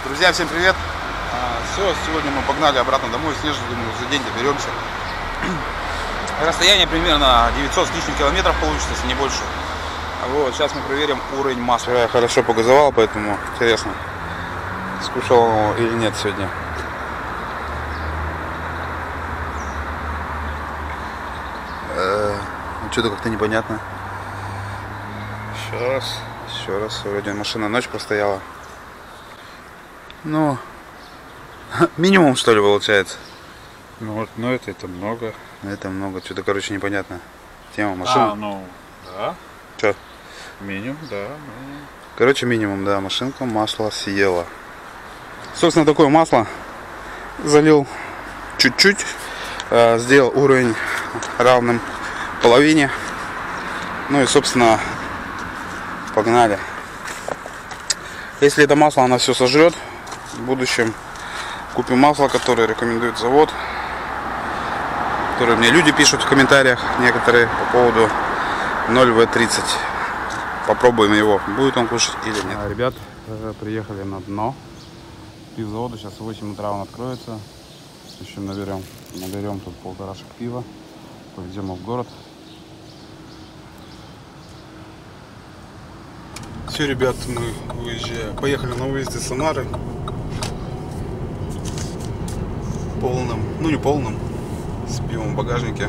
Друзья, всем привет! Все, сегодня мы погнали обратно домой, снежно, думаю, за день доберемся. Расстояние примерно 900 с лишним километров получится, если не больше. Вот, сейчас мы проверим уровень масла. Я хорошо погазовал, поэтому интересно, скушал он или нет сегодня. Что-то как-то непонятно. Еще раз, вроде машина ночь простояла. Ну, минимум, что ли, получается? Ну вот, но это много. Это много, что-то, короче, непонятно. Тема машин. Ну, да. Че? Минимум, да. Минимум. Короче, минимум, да, машинка масло съела. Собственно, такое масло залил чуть-чуть, сделал уровень равным половине. Ну и, собственно, погнали. Если это масло она все сожрет, в будущем купим масло, которое рекомендует завод, которые мне люди пишут в комментариях некоторые по поводу 0В30. Попробуем его, будет он кушать или нет. Ребят, приехали на дно пивзавода. Сейчас в 8 утра он откроется. Еще наберем тут полторашек пива, повезем его в город. Все, ребят, мы поехали на выезд из Самары. Полным, ну не полным, с пивом в багажнике.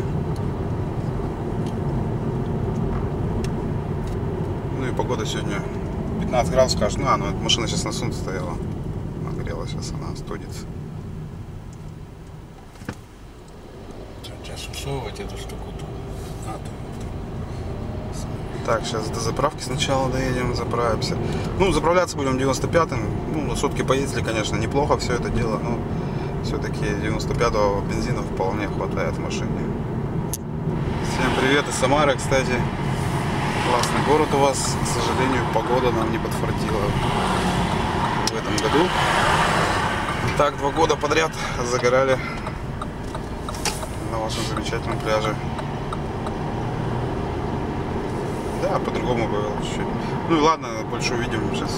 Ну и погода сегодня 15 градусов, скажешь. Ну, машина сейчас на солнце стояла. Нагрела, сейчас она остудится. Сейчас усовывать эту штуку-то. Так, сейчас до заправки сначала доедем, заправимся. Ну, заправляться будем 95-м. Ну, на сутки поездили, конечно, неплохо все это дело, но все-таки 95-го бензина вполне хватает в машине. Всем привет из Самары, кстати. Классный город у вас. К сожалению, погода нам не подфартила в этом году. Так, 2 года подряд загорали на вашем замечательном пляже. Да, по-другому было чуть-чуть. Ну и ладно, больше увидим сейчас.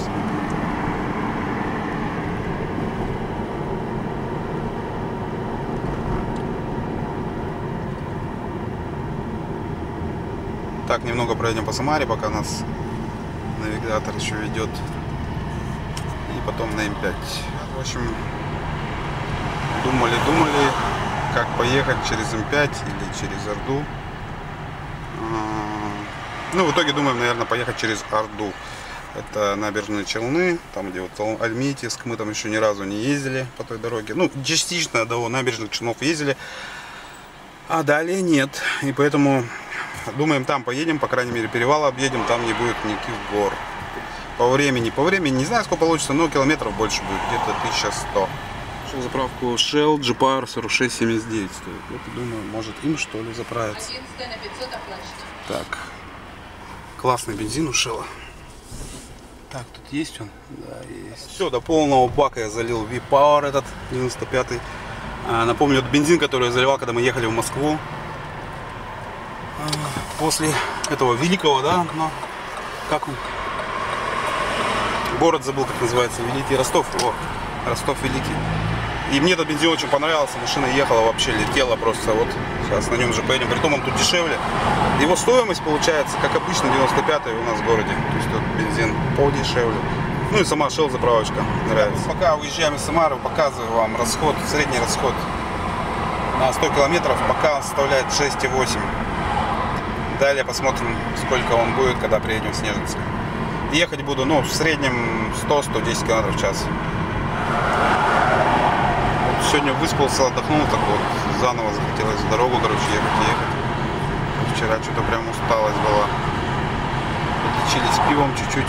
Так, немного пройдем по Самаре, пока нас навигатор еще ведет. И потом на М5. В общем, думали, как поехать через М5 или через Орду. Ну, в итоге думаем, наверное, поехать через Орду. Это набережные Челны, там где вот Альметьевск, мы там еще ни разу не ездили по той дороге. Ну, частично до набережных Челнов ездили, а далее нет. И поэтому думаем, там поедем, по крайней мере, перевал объедем, там не будет никаких гор. По времени, не знаю, сколько получится, но километров больше будет, где-то 1100. Шел заправку Shell GPR 4679 стоит. Вот думаю, может им что ли заправиться. Так. Классный бензин у Shell. Так, тут есть он? Да, есть. Все, до полного бака я залил V-Power этот 95-й. Напомню, это бензин, который я заливал, когда мы ехали в Москву. После этого великого, да? Но как он? Город забыл, как называется. Великий Ростов. О, Ростов Великий. И мне этот бензин очень понравился. Машина ехала вообще, летела просто. Вот сейчас на нем же поедем. Притом он тут дешевле. Его стоимость получается, как обычно, 95-й у нас в городе. То есть тут бензин подешевле. Ну и сама Shell заправочка нравится. Пока уезжаем из Самары, показываю вам расход, средний расход на 100 километров. Пока составляет 6,8. Далее посмотрим, сколько он будет, когда приедем в Снежинск. Ехать буду, ну, в среднем 100-110 км в час. Вот сегодня выспался, отдохнул, так вот заново захотелось в дорогу, короче, ехать. Вчера что-то прям усталость была. Подлечились пивом чуть-чуть.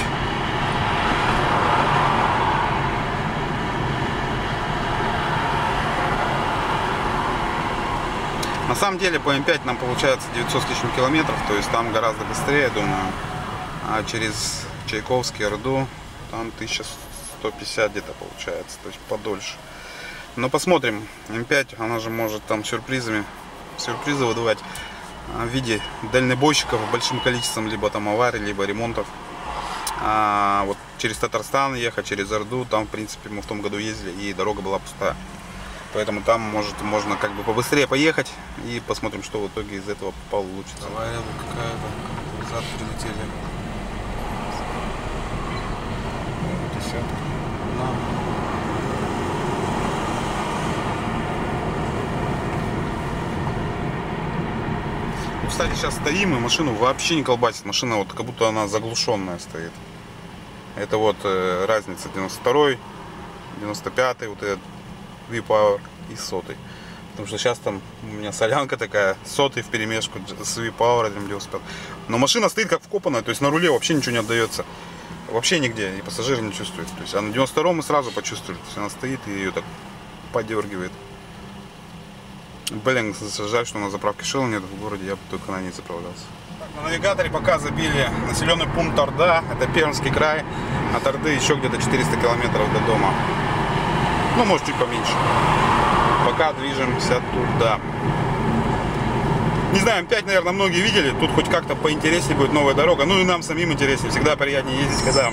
На самом деле по М5 нам получается 900 с лишним километров, то есть там гораздо быстрее, я думаю. А через Чайковский, Орду, там 1150 где-то получается, то есть подольше. Но посмотрим. М5, она же может там сюрпризы выдавать в виде дальнобойщиков большим количеством, либо там аварий, либо ремонтов. А вот через Татарстан ехать, через Орду. Там, в принципе, мы в том году ездили, и дорога была пустая. Поэтому там можно как бы побыстрее поехать и посмотрим, что в итоге из этого получится. Авария какая-то, назад прилетели. Десятка. Кстати, сейчас стоим, и машину вообще не колбасит. Машина вот как будто она заглушенная стоит. Это вот разница 92-й, 95-й, вот этот V-Power и 100-й. Потому что сейчас там у меня солянка такая, 100-й вперемешку с V-Power 95. Но машина стоит как вкопанная, то есть на руле вообще ничего не отдается. Вообще нигде, и пассажиры не чувствуют. То есть, а на 92-м мы сразу почувствовали. То есть она стоит и ее так подергивает. Блин, жаль, что на заправке Shell нет в городе, я бы только на ней заправлялся. Так, на навигаторе пока забили населенный пункт Орда, это Пермский край. От Орды еще где-то 400 километров до дома. Ну, может, чуть поменьше. Пока движемся туда. Не знаю, М5, наверное, многие видели. Тут хоть как-то поинтереснее будет новая дорога. Ну и нам самим интереснее. Всегда приятнее ездить, когда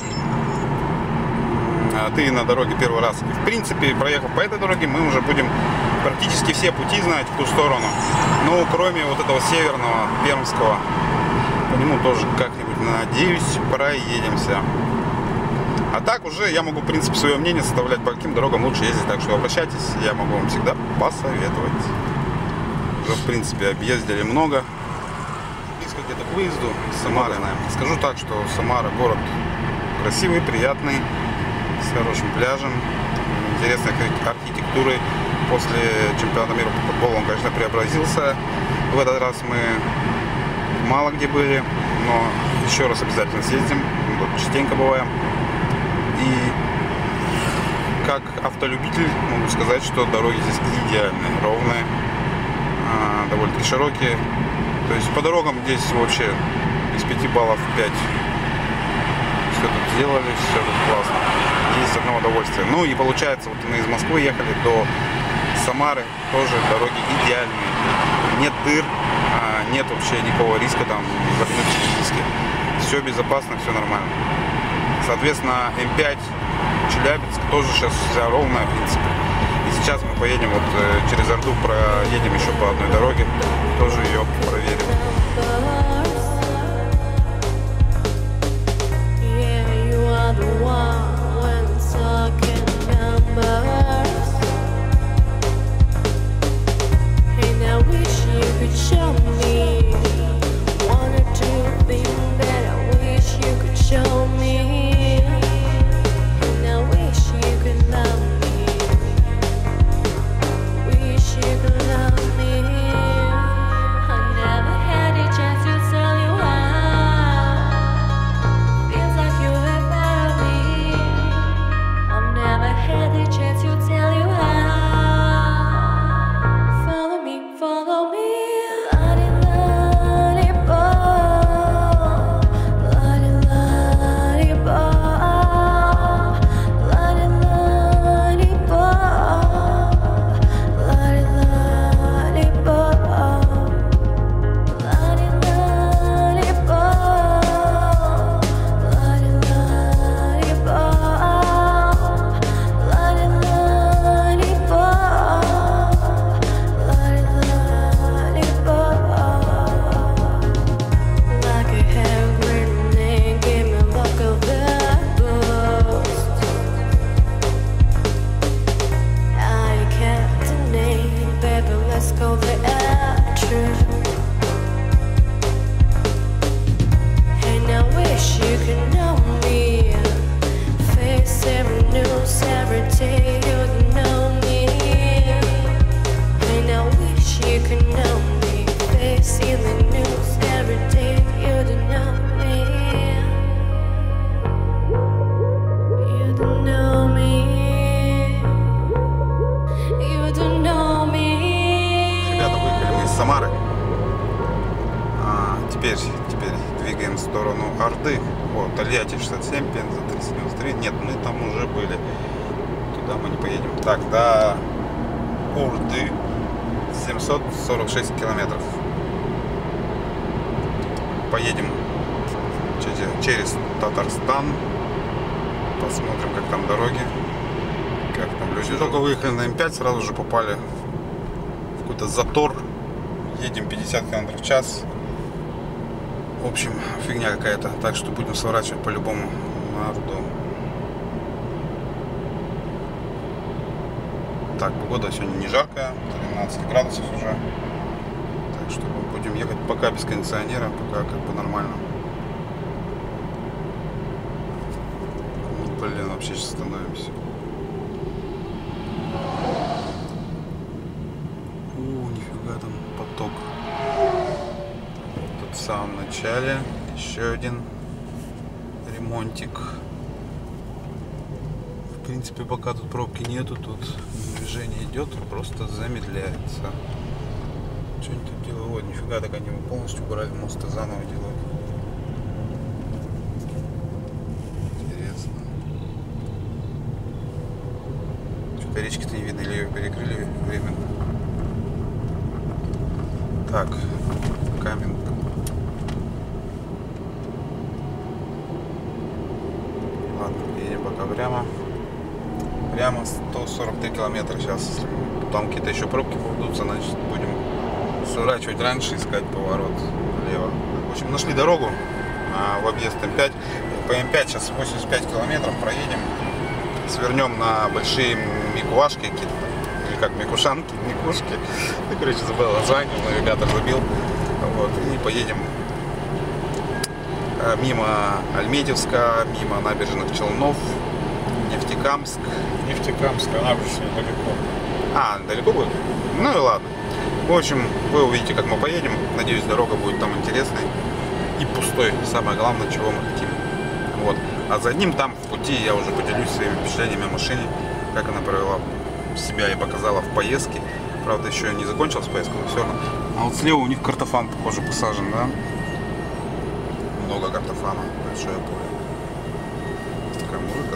ты на дороге первый раз. И, в принципе, проехав по этой дороге, мы уже будем практически все пути знать в ту сторону. Ну, кроме вот этого северного, Пермского. По нему тоже как-нибудь, надеюсь, проедемся. А так уже я могу, в принципе, свое мнение составлять, по каким дорогам лучше ездить. Так что обращайтесь, я могу вам всегда посоветовать. Уже, в принципе, объездили много. Близко где-то к выезду из Самары, наверное. Скажу так, что Самара город красивый, приятный, с хорошим пляжем, интересной архитектурой. После чемпионата мира по футболу он, конечно, преобразился. В этот раз мы мало где были, но еще раз обязательно съездим. Тут частенько бываем. И как автолюбитель могу сказать, что дороги здесь идеальные, ровные, довольно-таки широкие. То есть по дорогам здесь вообще из 5 баллов 5. Все тут сделали, все тут классно. Есть одно удовольствие. Ну и получается, вот мы из Москвы ехали до Самары, тоже дороги идеальные. Нет дыр, нет вообще никакого риска там физически. Все безопасно, все нормально. Соответственно, М5 Челябинск тоже сейчас вся ровная, в принципе. И сейчас мы поедем вот через Орду, проедем еще по одной дороге, тоже ее проверим. Самары. Теперь двигаем в сторону Орды. Вот, Тольятти 67, Пенза 393. Нет, мы там уже были. Туда мы не поедем. Так, до Орды 746 километров. Поедем через Татарстан. Посмотрим, как там дороги. Как там люди. Только выехали на М5, сразу же попали в какой-то затор. Едем 50 км в час. В общем, фигня какая-то. Так что будем сворачивать по-любому на Орду. Так, погода сегодня не жаркая, 13 градусов уже. Так что будем ехать пока без кондиционера, пока как бы нормально. Ну, блин, вообще сейчас становимся. Нифига там поток. Тут в самом начале еще один ремонтик. В принципе, пока тут пробки нету, тут движение идет, просто замедляется. Что они тут делают? Вот, нифига, так они его полностью убрали, мост и заново делают. Интересно. Что-то речки-то не видно, или ее перекрыли временно. Так, Каменка. Ладно, едем пока прямо. Прямо 143 километра сейчас. Если там какие-то еще пробки попадутся, значит будем сворачивать раньше, искать поворот влево. В общем, нашли дорогу в объезд М5. По М5 сейчас 85 километров проедем. Свернем на большие Микуашки какие-то. Или как Микушанки, Микушки. Я, короче, забыл название, навигатор забил. Вот, и поедем мимо Альметьевска, мимо набережных Челнов, Нефтекамск. Нефтекамская набережная далеко. Далеко будет? Ну и ладно. В общем, вы увидите, как мы поедем. Надеюсь, дорога будет там интересной и пустой. Самое главное, чего мы хотим. Вот. А за ним там в пути я уже поделюсь своими впечатлениями о машине, как она провела себя и показала в поездке. Правда, еще не закончилась поездка, но все равно. А вот слева у них картофан, похоже, посажен, да? Много картофана, большое поле. Такая музыка.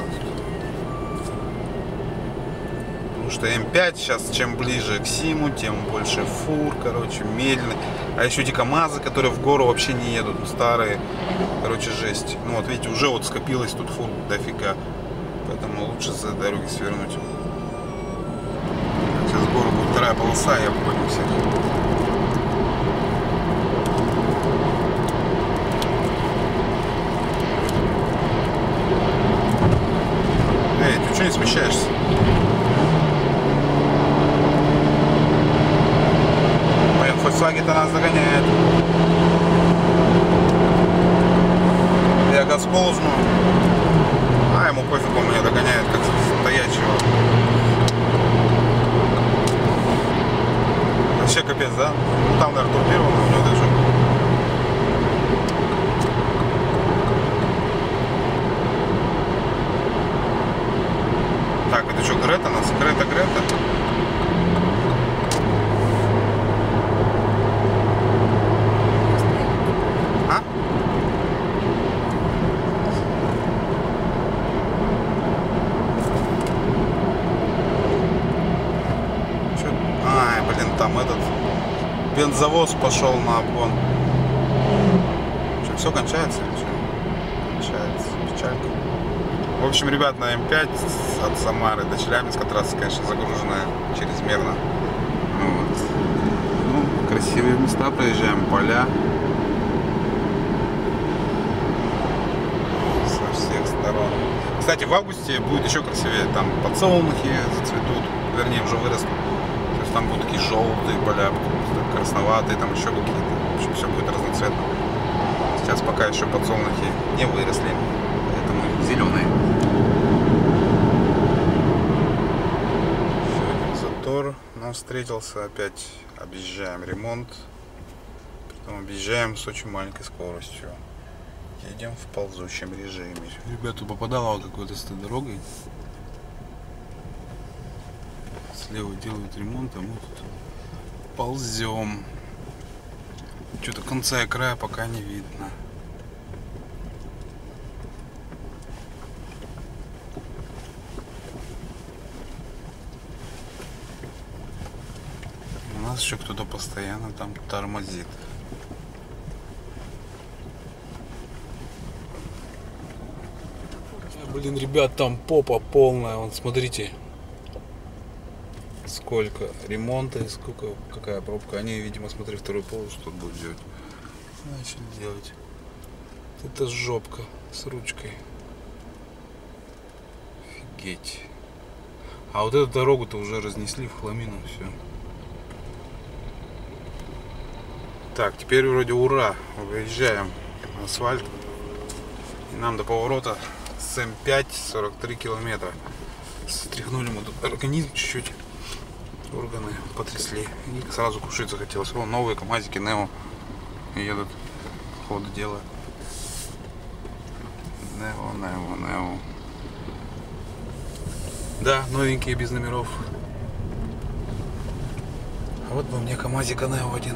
Потому что М5 сейчас, чем ближе к Симу, тем больше фур, короче, медленный. А еще эти КамАЗы, которые в гору вообще не едут, старые. Короче, жесть. Ну вот видите, уже вот скопилось тут фур дофига. Поэтому лучше с дороги свернуть. Сейчас в гору будет вторая полоса, и обходим всех. Эй, ты что не смещаешься? Блин, Volkswagen-то нас догоняет. Я газ ползну. Ему пофиг, он меня догоняет, как стоячего. Вообще капец, да? Ну, там, наверное, турбировано, у него даже. Так, это что, Грета нас? Грета. А? Там этот бензовоз пошел на обгон. Что, все кончается или что? Кончается. Печалька. В общем, ребят, на М5 от Самары до Челябинска трасса, конечно, загруженная чрезмерно. Вот. Ну, красивые места проезжаем, поля. Со всех сторон. Кстати, в августе будет еще красивее. Там подсолнухи зацветут, вернее, уже вырастут. Там будут такие желтые поля, красноватые, там еще какие-то. В общем, все будет разноцветно. Сейчас пока еще подсолнухи не выросли, поэтому зеленые. Еще один затор нам встретился. Опять объезжаем ремонт. Потом объезжаем с очень маленькой скоростью. Едем в ползущем режиме. Ребята, попадало какой-то с этой дорогой. Слева делают ремонт, а мы тут ползем. Что-то конца и края пока не видно. У нас еще кто-то постоянно там тормозит. Блин, ребят, там попа полная. Вон, смотрите. Сколько ремонта и сколько, какая пробка. Они, видимо, смотри, второй полос тут будут делать. Начали делать. Это жопка с ручкой. Офигеть. А вот эту дорогу-то уже разнесли в хламину, все. Так, теперь вроде ура. Выезжаем на асфальт. И нам до поворота с М5 43 километра. Стряхнули мы тут организм чуть-чуть. Органы потрясли. И сразу кушать захотелось. Вон новые КамАЗики Нео едут. Ходу делают. Нео. Да, новенькие, без номеров. А вот бы мне КамАЗика Нео один.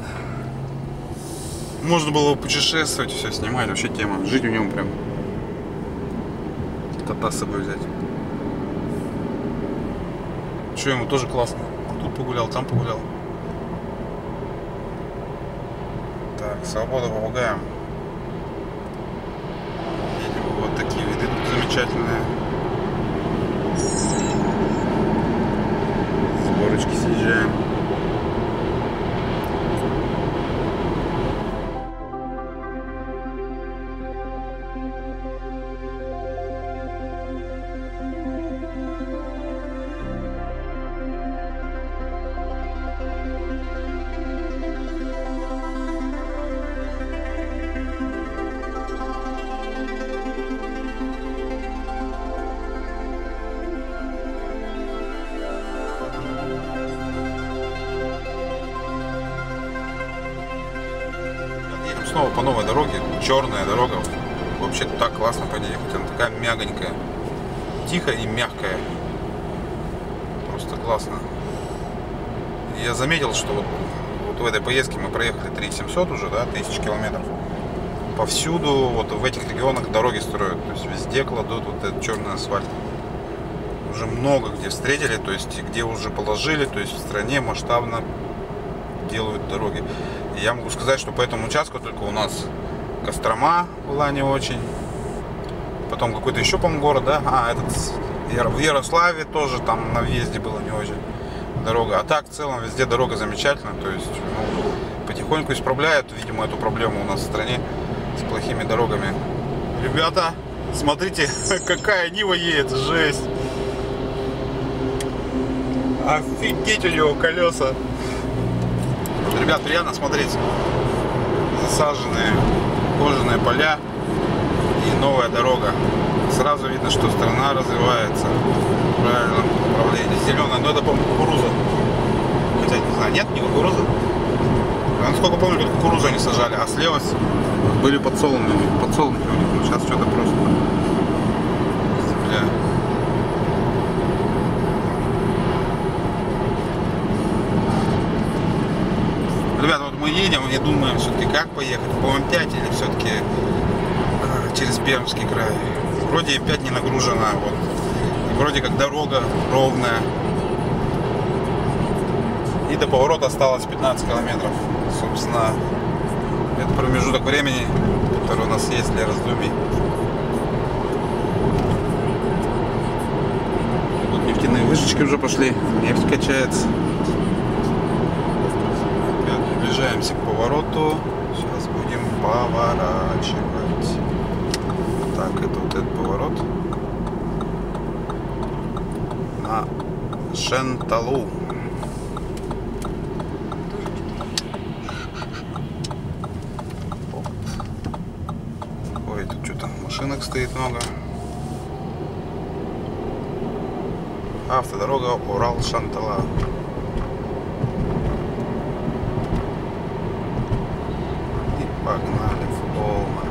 Можно было путешествовать, все снимать. Вообще тема. Жить в нем прям. Кота с собой взять. Что, ему тоже классно. Тут погулял, там погулял. Так, свобода помогаем. Едем, вот такие виды тут замечательные. С горочки съезжаем. Снова по новой дороге, черная дорога, вообще так классно по ней ехать, она такая мягонькая, тихая и мягкая, просто классно. И я заметил, что вот в этой поездке мы проехали 3700 уже, да, 1000 километров, повсюду вот в этих регионах дороги строят, то есть везде кладут вот этот черный асфальт, уже много где встретили, то есть где уже положили, то есть в стране масштабно делают дороги. И я могу сказать, что по этому участку только у нас Кострома была не очень. Потом какой-то еще, по-моему, город, да? этот в Ярославе тоже там на въезде было не очень дорога. А так в целом везде дорога замечательная. То есть потихоньку исправляют, видимо, эту проблему у нас в стране с плохими дорогами. Ребята, смотрите, какая Нива едет, жесть. Офигеть, у него колеса. Ребят, приятно смотреть. Засаженные кожаные поля и новая дорога. Сразу видно, что страна развивается в правильном направлении. Зеленая, но это, по-моему, кукуруза. Хотя, не знаю, нет, не кукуруза. Я насколько помню, тут кукурузу они сажали, а слева были подсолнухи. Сейчас что-то просто земля. Ребята, вот мы едем и думаем все-таки, как поехать, по М5 или все-таки через Пермский край. Вроде М5 не нагружена, вот. Вроде как дорога ровная. И до поворота осталось 15 километров. Собственно, это промежуток времени, который у нас есть для раздумий. Тут нефтяные вышечки уже пошли, нефть качается. Приближаемся к повороту. Сейчас будем поворачивать. Так, это вот этот поворот на Шенталу. Ой, тут что-то машинок стоит много. Автодорога Урал-Шантала. Погнали в полно.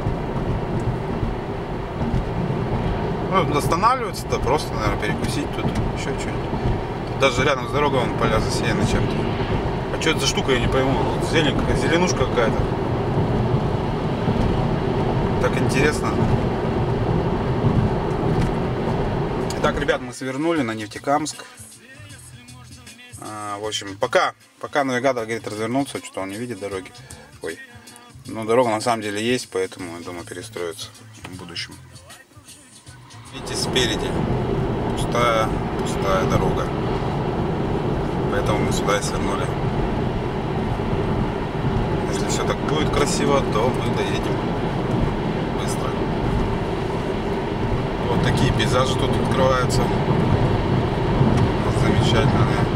Ну, останавливаться-то просто, наверное, перекусить тут, еще что-нибудь. Тут даже рядом с дорогой вон поля засеяны чем-то. А что это за штука, я не пойму. Вот зелень, зеленушка какая-то. Так интересно. Итак, ребят, мы свернули на Нефтекамск. В общем, пока навигатор говорит развернуться, что он не видит дороги. Ой. Но дорога на самом деле есть, поэтому, я думаю, перестроится в будущем. Видите, спереди пустая дорога. Поэтому мы сюда и свернули. Если все так будет красиво, то мы доедем быстро. Вот такие пейзажи тут открываются. Замечательные.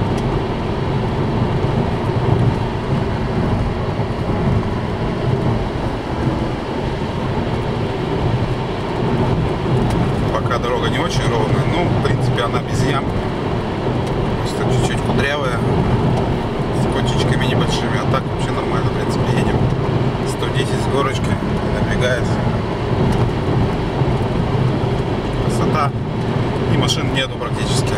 Пока дорога не очень ровная, ну, в принципе, она без ям. Просто чуть-чуть кудрявая, с котичками небольшими, а так вообще нормально, в принципе, едем. 110 с горочкой, набегается. Красота. И машин нету практически.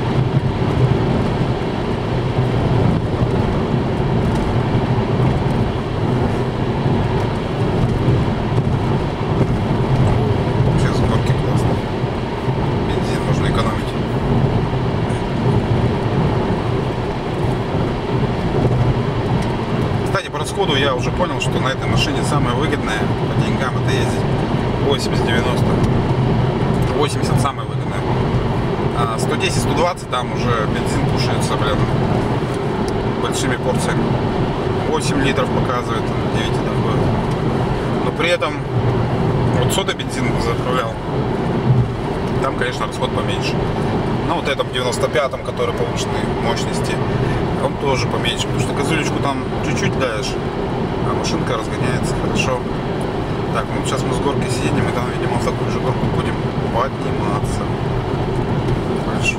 Сходу я уже понял, что на этой машине самое выгодное по деньгам это ездить 80-90. 80 самое выгодное. А 110-120 там уже бензин кушается, блин, большими порциями. 8 литров показывает, 9 доходит. Но при этом вот сода бензин заправлял. Там, конечно, расход поменьше. Но вот этом 95-м, который повышенной мощности, он тоже поменьше, потому что газулечку там чуть-чуть даешь, а машинка разгоняется хорошо. Так, ну сейчас мы с горки съедем, и там, видимо, в такую же горку будем подниматься. Большую.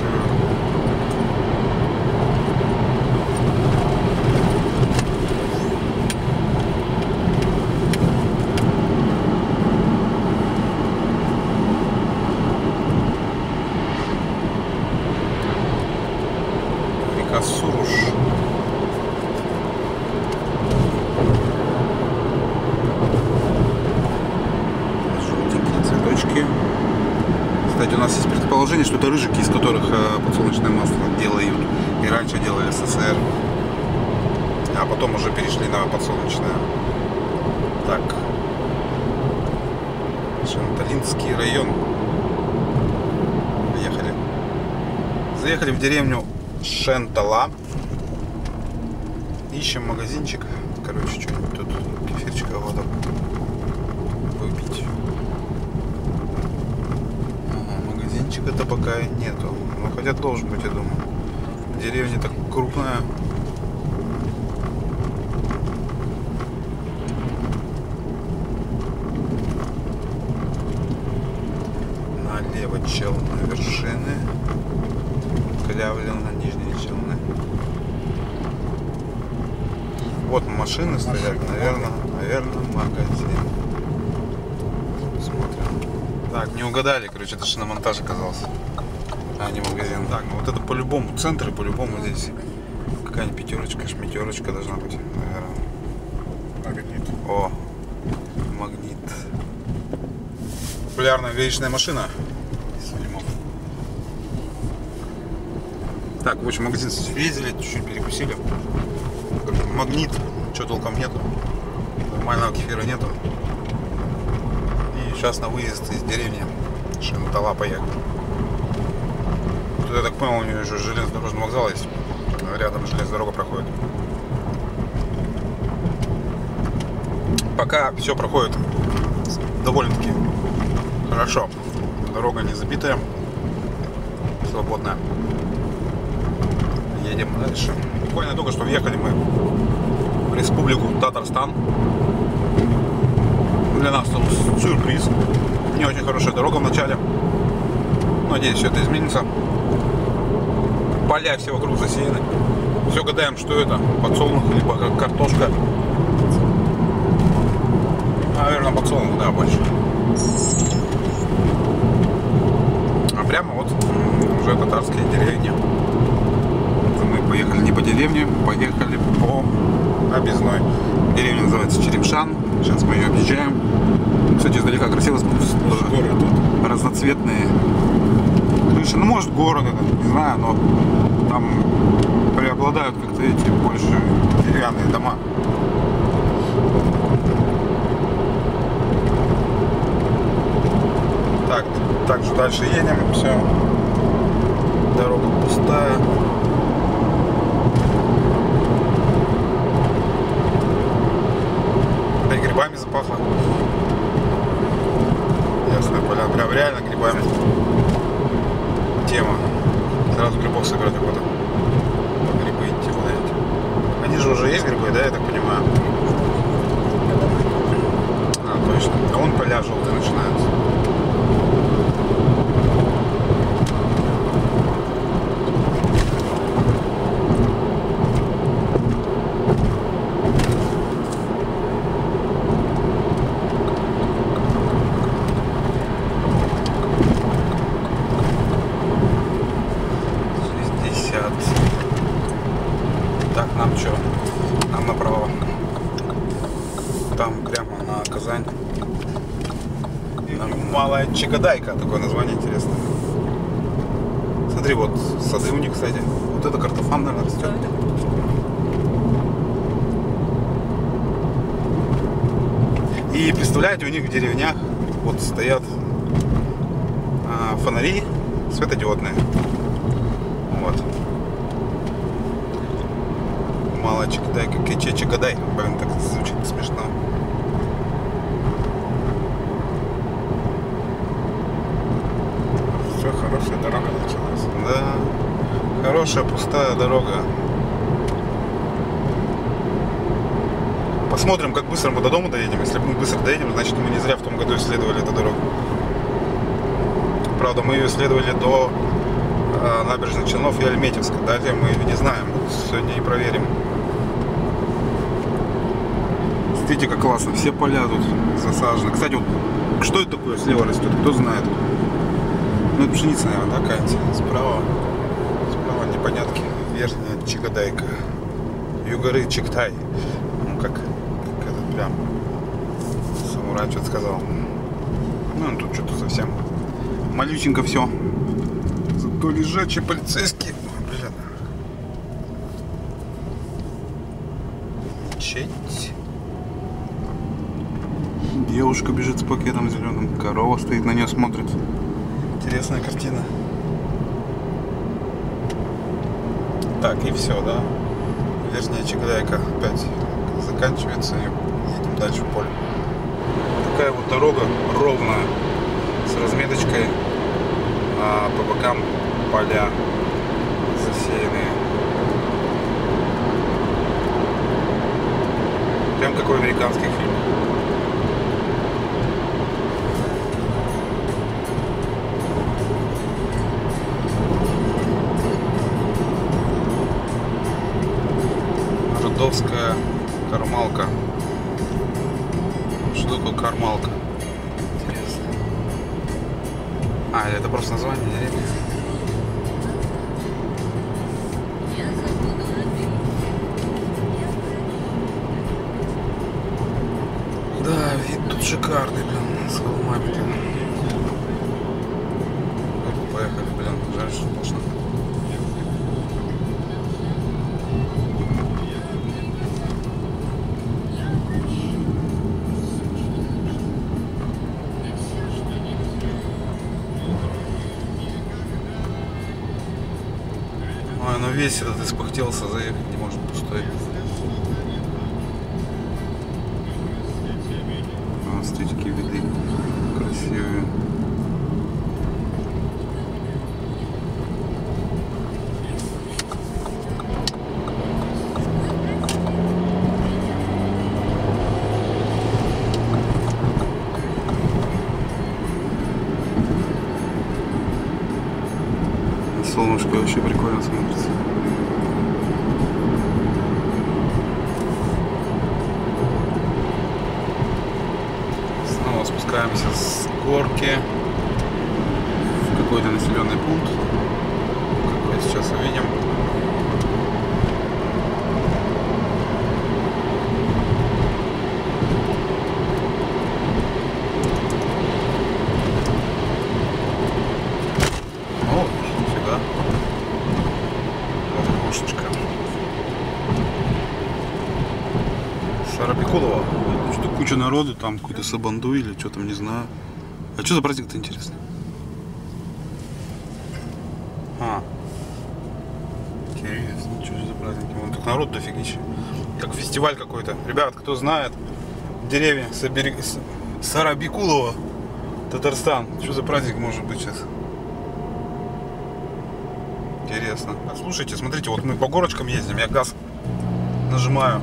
Суруш. Желтенькие цветочки. Кстати, у нас есть предположение, что это рыжики, из которых подсолнечное масло делают. И раньше делали в СССР. А потом уже перешли на подсолнечное. Так. Шанталинский район. Поехали. Заехали в деревню Шентала. Ищем магазинчик. Короче, что-нибудь тут кефирчика, вода выпить. Ага, магазинчика-то пока нету. Ну, хотя должен быть, я думаю. Деревня так крупная. Налево Челны вершины. Клявлин на нижние Челны. Вот машины стоят, наверное, магазин. Смотрим. Так, не угадали, короче, это шиномонтаж оказался. А не магазин. Так, ну вот это по-любому центр, и по-любому здесь какая-нибудь пятерочка, шмятерочка должна быть, наверное. Магнит. О, магнит. Популярная гаишная машина. Так, в общем, магазин съездили, чуть-чуть перекусили. Магнит, что толком нету. Нормального кефира нету. И сейчас на выезд из деревни Шентала поехали. Тут, я так понял, у нее уже железнодорожный вокзал есть. Рядом железная дорога проходит. Пока все проходит довольно-таки хорошо. Дорога не забитая, свободная. Едем дальше. Буквально только что въехали мы в республику Татарстан. Для нас тут сюрприз. Не очень хорошая дорога в начале. Надеюсь, все это изменится. Поля все вокруг засеяны. Все гадаем, что это. Подсолнух, либо картошка. Наверное, подсолнух, да, больше. А прямо вот уже татарские деревни. Мы поехали не по деревне, поехали по объездной. Деревня называется Черемшан. Сейчас мы ее объезжаем. Кстати, издалека красиво смотрится. Тоже разноцветные крыши. Ну, может, город это, не знаю, но там преобладают как-то эти больше деревянные дома. Так, также дальше едем, все. Дорога пустая. Да и грибами запахло. Ясная поля. Прям реально грибами. Тема. Сразу грибов собирать охота. Грибы идти гулять. Они же уже есть грибы, да, я так понимаю? А, точно. А вон поля желтые начинаются. Так, нам что? Нам направо. Там прямо на Казань. Малая Чагадайка, такое название интересное. Смотри, вот сады у них, кстати. Вот это картофан, наверное, растет. И представляете, у них в деревнях вот стоят фонари светодиодные. Вот. Малая Чагадайка, Чагадай. Блин, так звучит смешно. Все, хорошая дорога началась. Да. Хорошая пустая дорога. Посмотрим, как быстро мы до дома доедем. Если мы быстро доедем, значит мы не зря в том году исследовали эту дорогу. Правда, мы ее исследовали до набережных Челнов и Альметьевска. Далее мы ее не знаем. Сегодня и проверим. Смотрите, как классно. Все поля тут засажены. Кстати, вот, что это такое слева растет? Кто знает? Ну, это пшеница, наверное, да, какая-нибудь. Справа непонятки. Верхняя Чагадайка. Югоры Чагтай. Ну, как этот прям самурай что-то сказал. Ну, тут что-то совсем малюсенько все. Зато лежачие полицейские. Блин. Чуть. Девушка бежит с пакетом зеленым. Корова стоит, на нее смотрит. Интересная картина. Так, и все, да? Верхняя Чагадайка опять заканчивается. И едем дальше в поле. Такая вот дорога ровная, с разметочкой, а по бокам поля засеянные. Прям как в американских фильмах. Жидовская Кармалка. Что такое Кармалка? Интересно. А, это просто название деревни. Да, вид тут шикарный, блин, с холма, блин. Поехали, блин, жаль, что пошло. Ой, ну весь этот испахтелся, заехать не может, пустой. Смотрите, какие виды красивые. Солнышко вообще прикольно смотрится. Снова спускаемся с горки в какой-то населенный пункт, какой сейчас увидим. Сарапикулова. Что куча народу, там какой-то Сабанду или что там, не знаю. А что за праздник-то интересно? Интересно, что же за праздники? Вон тут народ дофигища. Как фестиваль какой-то. Ребят, кто знает, деревня Сарабикулова, Татарстан. Что за праздник может быть сейчас? Интересно. Слушайте, смотрите, вот мы по горочкам ездим, я газ нажимаю.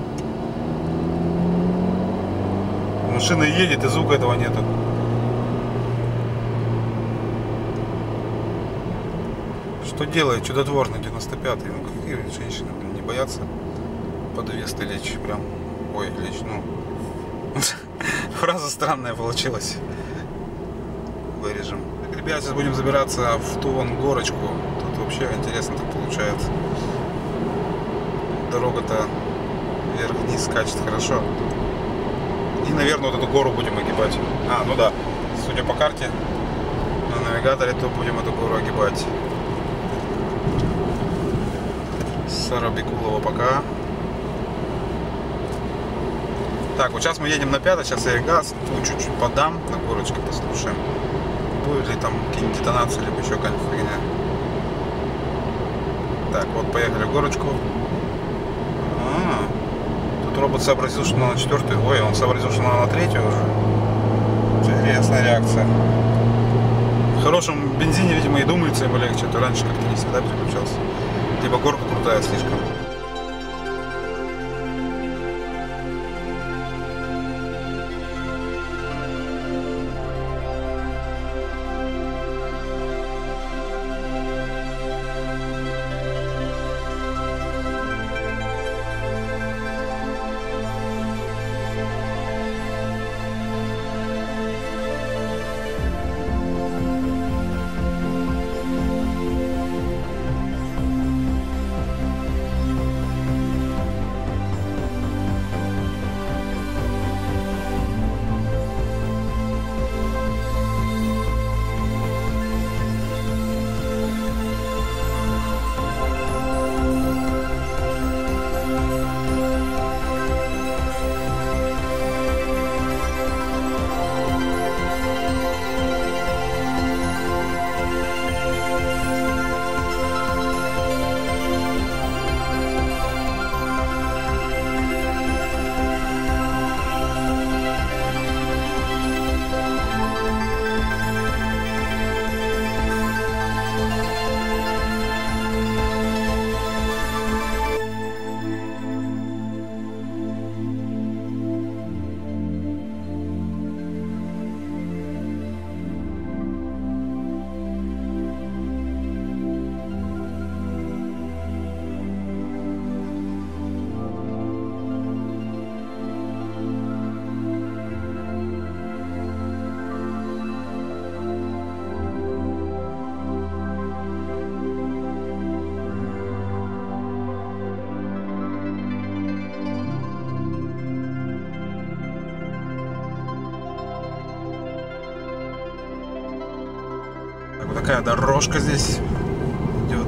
Машина едет, и звука этого нету. Что делает чудотворный 95-й? Ну какие женщины не боятся под Весты лечь прям. Ой, лечь, ну. Фраза странная получилась. Вырежем. Так, ребят, сейчас будем забираться в ту вон горочку. Тут вообще интересно так получается. Дорога-то вверх-вниз скачет хорошо. И, наверное, вот эту гору будем огибать. А, ну да. Судя по карте, на навигаторе, то будем эту гору огибать. Сарабикулова пока. Так, вот сейчас мы едем на 5, сейчас я газ чуть-чуть подам на горочке, послушаем, будет ли там какие-нибудь детонации, либо еще какая-нибудь фигня. Так, вот поехали в горочку. Тут робот сообразил, что на 4-ю. Ой, он сообразил, что на 3-ю уже. Интересная реакция. В хорошем бензине, видимо, и думается ему легче, то раньше как-то не всегда переключался. Либо горка крутая слишком. Такая дорожка здесь идет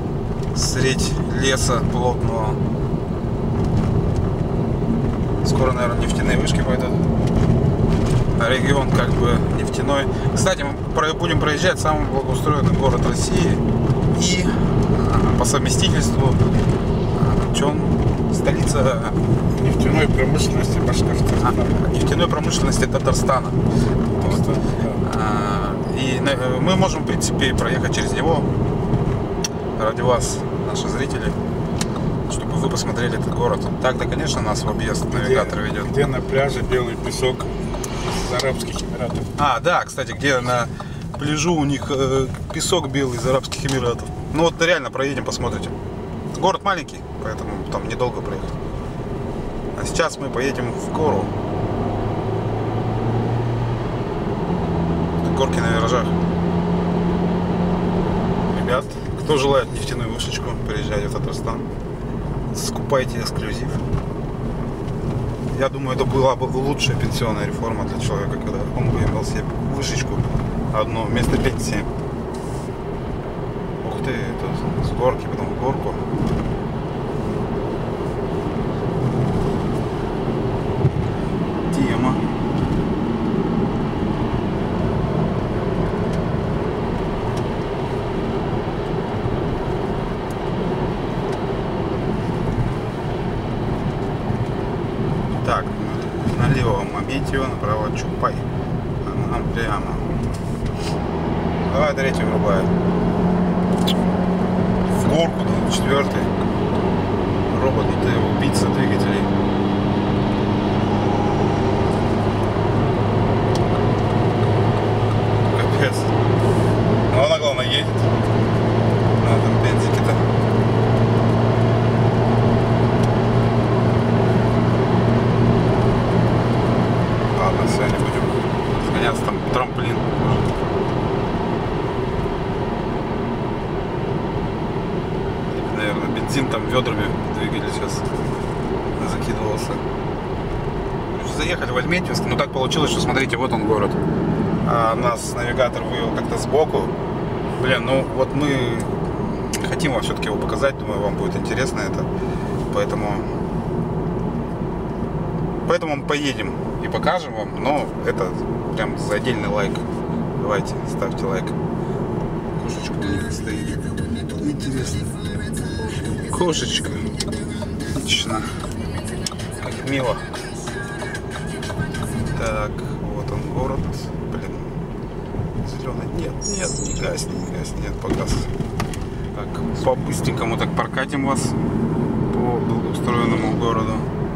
средь леса плотного. Скоро, наверное, нефтяные вышки пойдут. А регион как бы нефтяной. Кстати, мы будем проезжать самый благоустроенный город России. И по совместительству, что он? Столица нефтяной промышленности Башкортостана. Нефтяной промышленности Татарстана. Вот. И мы можем, в принципе, проехать через него ради вас, наши зрители, чтобы вы посмотрели этот город. Так-то, конечно, нас в объезд навигатор ведет. Где на пляже белый песок из Арабских Эмиратов. А, да, кстати, где на пляжу у них песок белый из Арабских Эмиратов. Ну вот реально проедем, посмотрите. Город маленький, поэтому там недолго проехать. А сейчас мы поедем в гору. Горки на виражах. Ребят, кто желает нефтяную вышечку, приезжайте в Татарстан. Скупайте эксклюзив. Я думаю, это была бы лучшая пенсионная реформа для человека, когда он бы имел себе вышечку одну вместо пенсии. Ух ты, тут с горки, потом в горку. Тема. Альметьево, направо Чупай. А нам прямо. Давай третий врубай. В горку, да, четвертый. Робот, ты убийца двигателей. Капец. Но она, главное, едет. На этом бензике-то. Ладно, все, не будем сгоняться, там трамплин. Наверное, бензин там ведрами двигатель сейчас закидывался. Заехали в Альметьевск, но так получилось, что смотрите, вот он город. А нас навигатор вывел как-то сбоку. Блин, ну вот мы хотим вам все-таки его показать, думаю, вам будет интересно это. Поэтому мы поедем и покажем вам, но это прям за отдельный лайк. Давайте, ставьте лайк. Кошечка стоит. Интересно. Кошечка. Отлично. Как мило. Так, вот он город. Блин. Зеленый. Нет, не гасни, нет, погас. Так, по-быстренькому так прокатим вас по благоустроенному городу.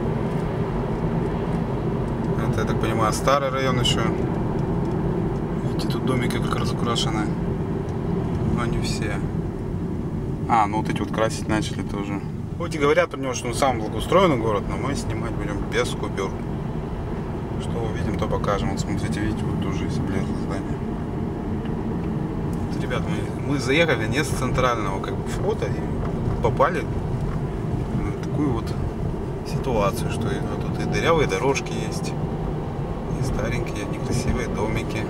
Это, я так понимаю, старый район еще. Видите, тут домики как разукрашены. Но не все. А, ну вот эти вот красить начали тоже. Хоть и говорят про него, что он самый благоустроенный город, но мы снимать будем без купюр. Что увидим, то покажем. Вот смотрите, видите, вот тоже есть облезлое здание. Вот, ребят, мы заехали не с центрального как бы входа и попали в такую вот ситуацию, что тут и дырявые дорожки есть, и старенькие, некрасивые домики.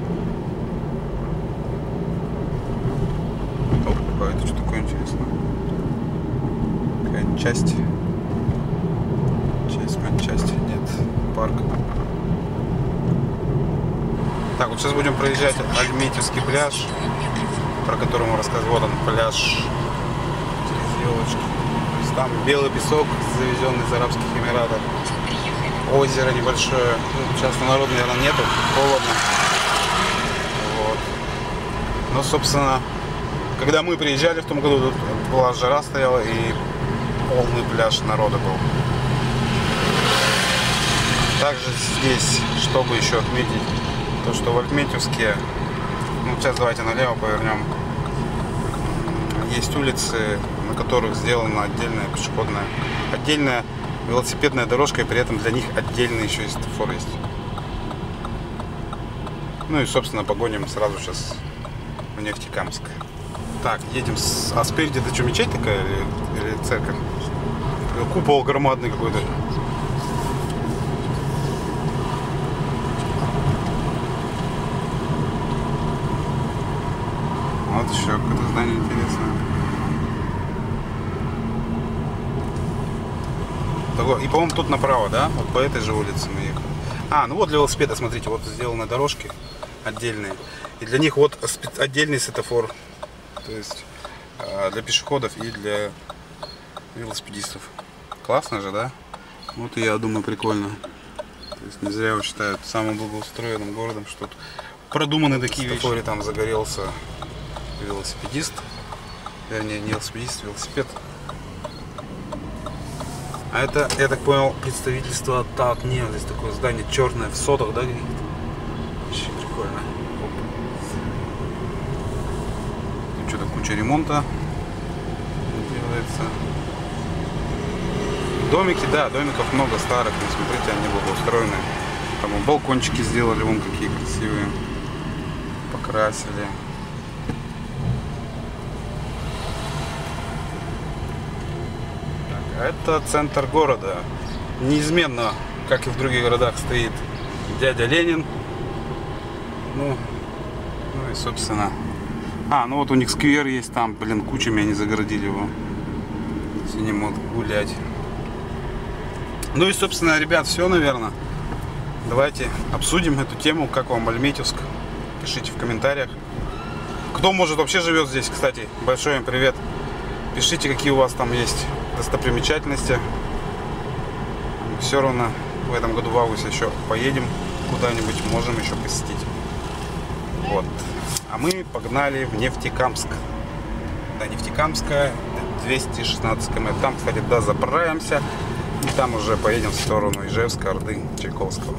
Опа, это что такое интересное? Какая-нибудь часть, матчасти, нет, парк. Так, вот сейчас будем проезжать Альметьевский пляж, про который мы рассказывали. Вот он, пляж через елочки. То есть там белый песок, завезенный из Арабских Эмиратов. Озеро небольшое. Ну, сейчас народу, наверное, нету, холодно. Вот. Но, собственно, когда мы приезжали в том году, тут была жара стояла и полный пляж народа был. Также здесь, чтобы еще отметить, то, что в Альметьевске, ну сейчас давайте налево повернем, есть улицы, на которых сделана отдельная пешеходная, отдельная велосипедная дорожка, и при этом для них отдельный еще и светофор есть. Ну и, собственно, погоним сразу сейчас в Нефтекамск. Так, едем а спереди это что, мечеть такая или церковь? Купол громадный какой-то. Вот еще какое-то здание интересное. И, по-моему, тут направо, да? Вот по этой же улице мы ехали. А, ну вот для велосипеда, смотрите, вот сделаны дорожки отдельные. И для них вот отдельный светофор. То есть для пешеходов и для велосипедистов. Классно же, да? Вот и я думаю, прикольно. То есть не зря его считают самым благоустроенным городом, что тут продуманы такие вещи. В светофоре там загорелся велосипедист. Вернее, не велосипедист, велосипед. А это, я так понял, представительство так, нет, здесь такое здание черное в сотах, да, каких-то. Очень прикольно. Тут что-то куча ремонта делается. Домики, да, домиков много старых, но смотрите, они благоустроенные. Там и балкончики сделали, вон какие красивые. Покрасили. Это центр города. Неизменно, как и в других городах, стоит дядя Ленин. Ну и собственно. Ну вот у них сквер есть там, блин, кучами они загородили его. С ним могут гулять. Ну и собственно, ребят, все, наверное. Давайте обсудим эту тему, как вам Альметьевск. Пишите в комментариях. Кто, может, вообще живет здесь, кстати, большой им привет. Пишите, какие у вас там есть достопримечательности. Все равно в этом году в августе еще поедем куда-нибудь можем еще посетить. Вот. А мы погнали в Нефтекамск. До Нефтекамска 216 км. Там, кстати, дозаправимся. И там уже поедем в сторону Ижевска, Орды, Чайковского.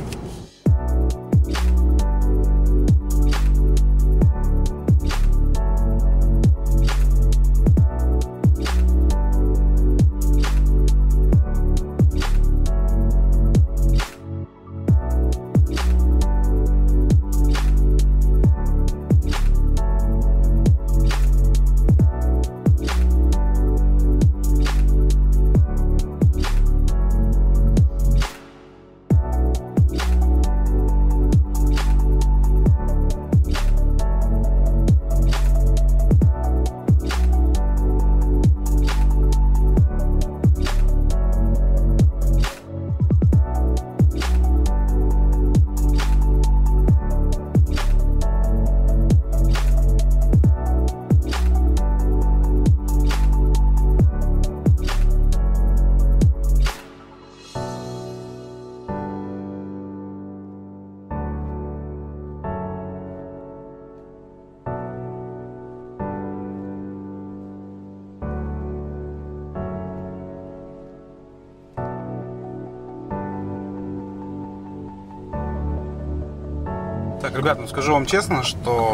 Так, ребят, ну скажу вам честно, что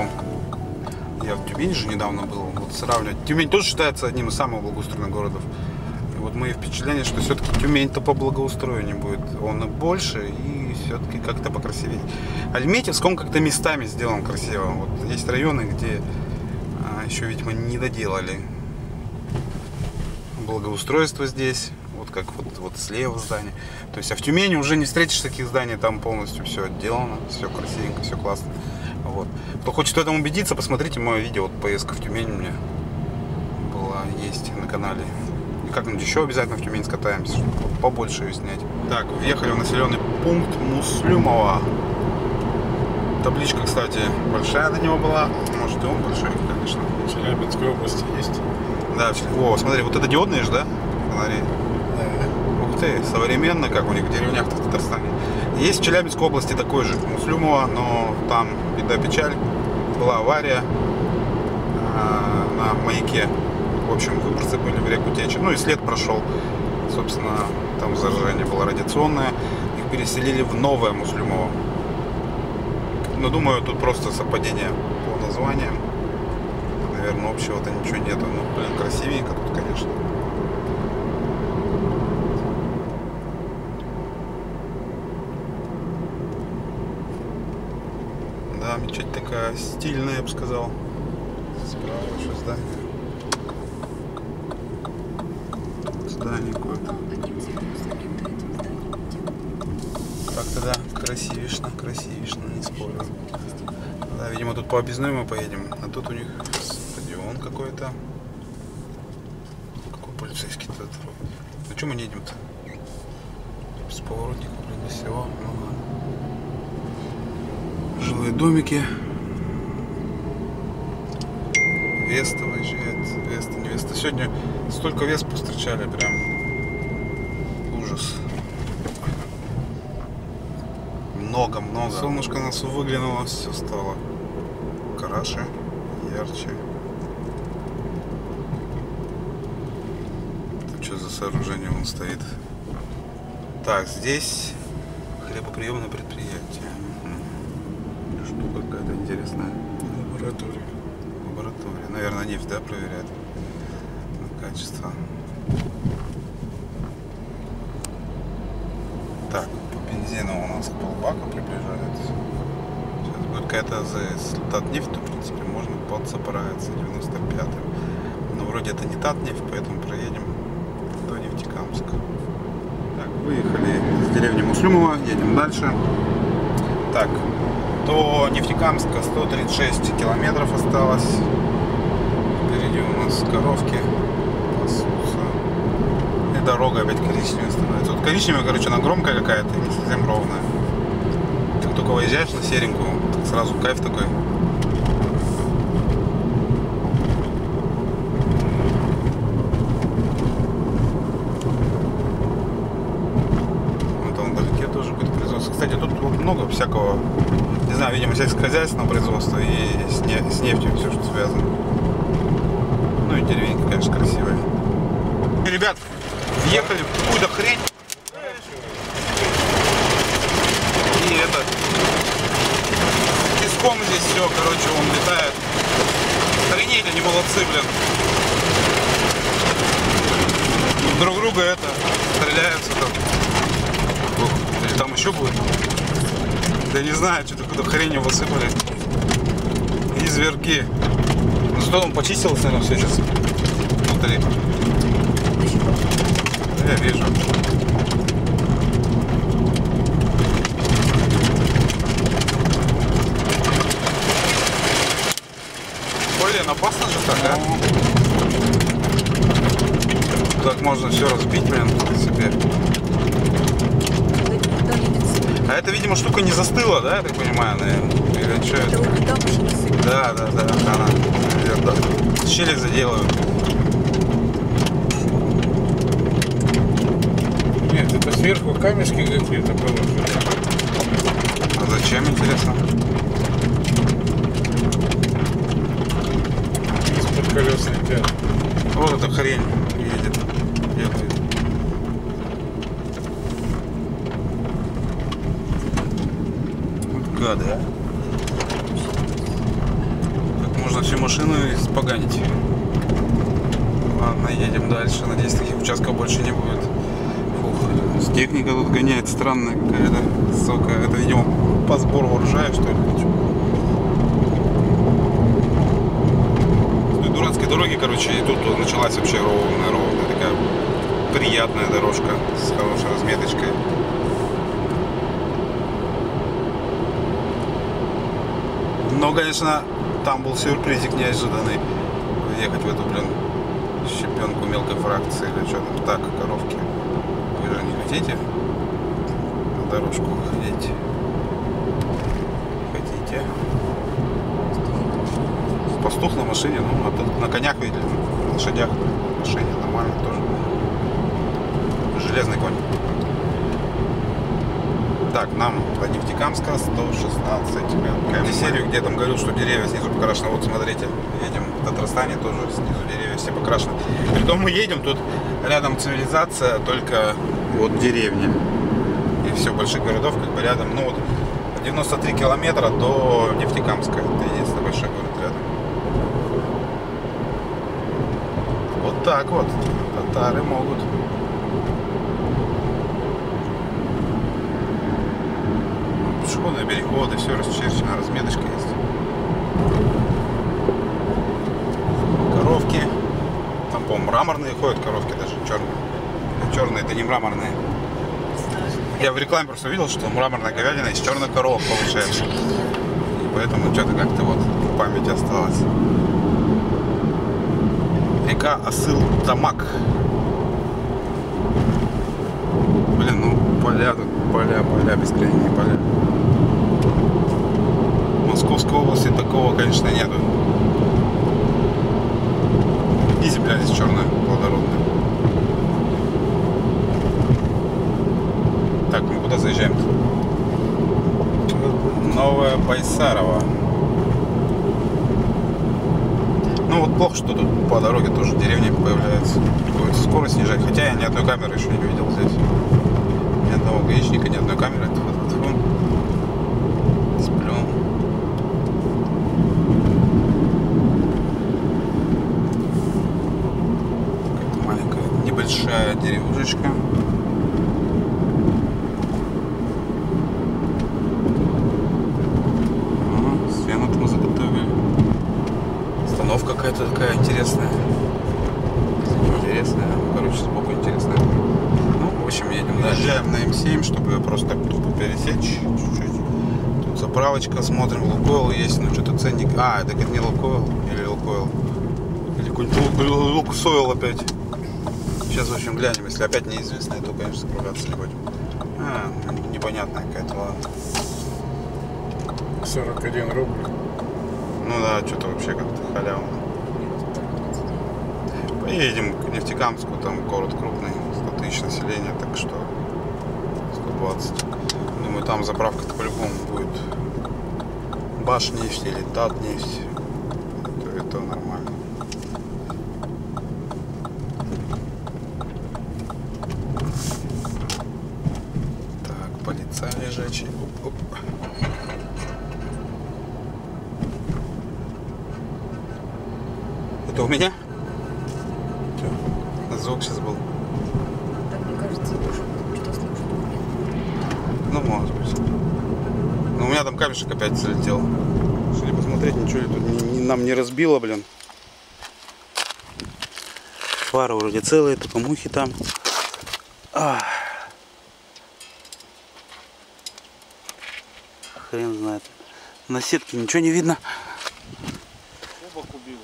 я в Тюмени же недавно был, вот сравнивать. Тюмень тоже считается одним из самых благоустроенных городов. И вот мои впечатления, что все-таки Тюмень-то по благоустроению будет. Он и больше, и все-таки как-то покрасивее. Альметьевск, он как-то местами сделан красиво. Вот есть районы, где еще, видимо, не доделали благоустройство здесь. Вот как вот слева здание. То есть, а в Тюмени уже не встретишь таких зданий, там полностью все отделано, все красивенько, все классно. Вот. Кто хочет в этом убедиться, посмотрите мое видео, вот поездка в Тюмень у меня была, есть на канале. И как-нибудь еще обязательно в Тюмень скатаемся, чтобы побольше ее снять. Так, въехали в населенный пункт Муслюмова. Табличка, кстати, большая на него была. Может, и он большой, конечно. В Челябинской области есть. Да, о, смотри, вот это диодные же, да? Фонари. Ух ты, современно, как у них в деревнях в Татарстане. Есть в Челябинской области такой же, Муслюмова, но там, беда, печаль, была авария на маяке. В общем, выбросы были в реку Течи. Ну и след прошел. Собственно, там заражение было радиационное. Их переселили в новое Муслюмово. Но думаю, тут просто совпадение по названиям. Наверное, общего-то ничего нету. Ну, блин, красивенько тут, конечно. Да, мечеть такая стильная, я бы сказал. Справа еще здание. Здание какое-то. Как-то да, красивишно, не спорю. Да, видимо, тут по объездной мы поедем. А тут у них стадион какой-то. Какой полицейский тут. Ну что мы не едем-то? С поворотником, блин, без всего. Ну ладно. Жилые домики. Веста выезжает. Веста, не Веста. Сегодня столько Вест повстречали, прям ужас. Много. Солнышко на нас выглянуло, все стало краше, ярче. Тут что за сооружение он стоит? Так, здесь хлебоприемное предприятие. Штука какая-то интересная. Лаборатория. Лаборатория. Наверное, нефть, да, проверяют на качество. Так, по бензину у нас полбака приближается. Сейчас будет какая-то АЗС. Татнефть, то, в принципе, можно подзаправиться 95-м. Но вроде это не Татнефть, поэтому проедем до Нефтекамска. Так, выехали с деревни Муслюмова, едем дальше. Так, до Нефтекамска 136 километров осталось. Впереди у нас коровки пасутся. И дорога опять коричневая становится. Вот коричневая, короче, она громкая какая-то, не совсем ровная. Как только выезжаешь на серенькую, так сразу кайф такой. Вот он вдалеке тоже какое-то производство. Кстати, тут вот много всякого, не знаю, видимо, сельскохозяйственного производства и с нефтью все, что связано. Ну и деревенька, конечно, красивая. Ребят, въехали в какую-то хрень. И это... Песком здесь все, короче, он летает. Охренеть, они молодцы, блин. Друг друга это, стреляются там. Или там еще будет? Да не знаю, что-то какую-то хрень высыпали. Изверги. Ну зато он почистился, наверное, все сейчас. Внутри. Я вижу. Блин, опасно же так, да? Так можно все разбить, блин, себе. А это, видимо, штука не застыла, да, я так понимаю, наверное? Или что это? Да, она, наверное, щели заделывают. Нет, это сверху камешки какие-то положили. А зачем, интересно? Из-под колес летят. Вот эта хрень едет. Вот гады, а. Так можно всю машину испоганить. Ладно, едем дальше. Надеюсь, таких участков больше не будет. Фух. Техника тут гоняет странная какая-то. Сука. Это, видимо, по сбору урожая, что ли? Дурацкой дороги, короче, и тут началась вообще ровная такая приятная дорожка с хорошей разметочкой. Но, конечно, там был сюрпризик неожиданный. Ехать в эту, блин, щепенку мелкой фракции или что там. Так, коровки. Вы же не хотите на дорожку выходить? Хотите? Пастух на машине, ну, а тут на конях видели, на лошадях, на машине нормально тоже. Железный конь. Так, нам до Нефтекамска 116 км. Серию, где там говорю, что деревья снизу покрашены. Вот смотрите, едем в Татарстане, тоже снизу деревья все покрашены. Притом мы едем, тут рядом цивилизация, только вот деревня. И все, больших городов как бы рядом. Ну вот 93 километра до Нефтекамска. Это единственный большой город рядом. Вот так вот татары могут. Пешеходные переходы, все расчерчено, разметочка есть. Коровки. Там, по-моему, мраморные ходят коровки, даже черные. Черные, это не мраморные. Я в рекламе просто видел, что мраморная говядина из черных коровок получается. И поэтому что-то как-то вот в памяти осталось. Река Асыл-Тамак. Блин, ну поля тут, поля, бескрайние поля. В Московской области такого, конечно, нету. И земля здесь черная, плодородная. Так, мы куда заезжаем-то? Новая Байсарова. Ну вот плохо, что тут по дороге тоже деревни появляются. Приходится скорость снижать. Хотя я ни одной камеры еще не видел здесь. Ни одного гаишника, ни одной камеры. Сплю. Какая-то маленькая, небольшая деревушечка. Свинок мы заготовили. Остановка какая-то такая интересная. Интересная, короче, сбоку интересная. Ну, в общем, едем дальше. Езжаем на М7, чтобы ее просто так тупо пересечь чуть-чуть. Тут заправочка, смотрим, Лукойл есть, но что-то ценник. А, это не Лукойл или Лукойл. Или какой-нибудь Луксойл опять. Сейчас, в общем, глянем. Если опять неизвестное, то, конечно, справляться не будем. А, непонятная какая-то, ладно. 41 рубль. Ну да, что-то вообще как-то халявно. Поедем к Нефтекамску, там город крупный, 100 тысяч населения, так что 120. Думаю, думаю, там заправка-то по-любому будет. Башнефть или Татнефть. Это нормально. Так, полицай лежачий. Оп. Это у меня? Че? Звук сейчас был. Так, мне кажется, что слышно. Ну, может быть. Но у меня там камешек опять залетел. Шли посмотреть, ничего ли тут нам не разбило, блин. Фара вроде целая, только мухи там. Хрен знает. На сетке ничего не видно. По боку било.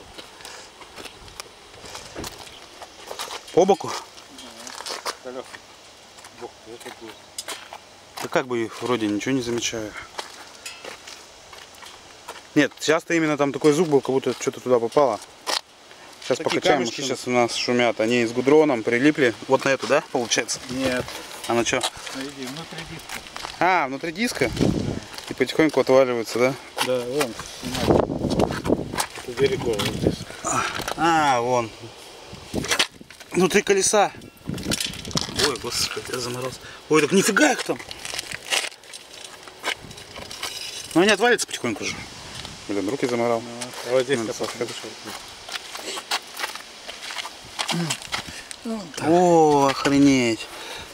По боку? Коляска. Бог, это будет. Да как бы их вроде ничего не замечаю. Нет, часто именно там такой звук был, как будто что-то туда попало. Сейчас Такие покачаем, камешки машины сейчас у нас шумят. Они с гудроном прилипли. Вот на эту, да, получается? Нет. А на что? Иди, внутри диска. А, внутри диска? И потихоньку отваливаются, да? Да, вон, снимай. Это далеко, вот здесь. А, вон. Внутри колеса. Ой, господи, я заморозил. Ой, так нифига их там. Ну они отвалятся потихоньку же. Блин, руки заморал. А вот здесь Надо копать сосать. хорошо. О, охренеть.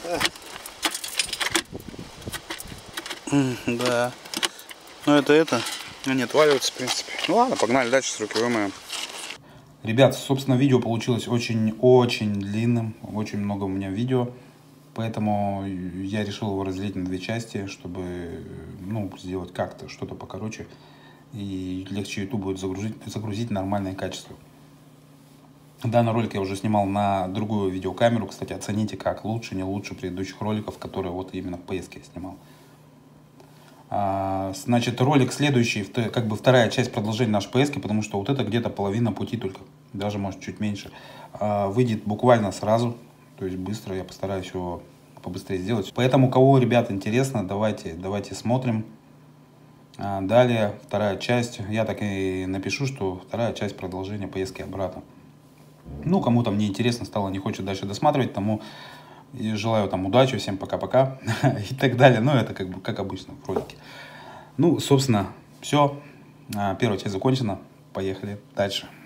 Да. Ну это. Они отваливаются, в принципе. Ну ладно, погнали дальше, с руки вымоем. Ребят, собственно, видео получилось очень-очень длинным. Очень много у меня видео. Поэтому я решил его разделить на две части, чтобы, ну, сделать как-то что-то покороче. И легче YouTube будет загрузить нормальное качество. Данный ролик я уже снимал на другую видеокамеру. Кстати, оцените, как лучше, не лучше предыдущих роликов, которые вот именно в поездке я снимал. Значит, ролик следующий, как бы вторая часть продолжения нашей поездки, потому что вот это где-то половина пути только, даже может чуть меньше, выйдет буквально сразу, то есть быстро, я постараюсь его побыстрее сделать. Поэтому, кого, ребят, интересно, давайте смотрим. Далее, вторая часть, я так и напишу, что вторая часть продолжения поездки обратно. Ну, кому там не интересно стало, не хочет дальше досматривать, тому и желаю там удачи, всем пока-пока и так далее. Ну, это как бы как обычно в ролике. Ну, собственно, все. Первая часть закончена. Поехали дальше.